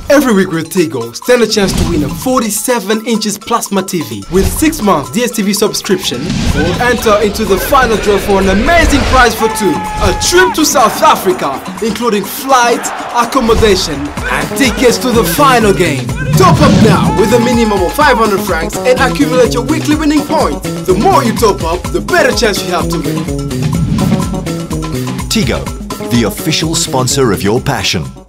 Every week with Tigo, stand a chance to win a 47 inches plasma TV with 6 months DSTV subscription, or enter into the final draw for an amazing prize for 2, a trip to South Africa, including flight, accommodation, and tickets to the final game. Top up now with a minimum of 500 francs and accumulate your weekly winning points. The more you top up, the better chance you have to win. Tigo, the official sponsor of your passion.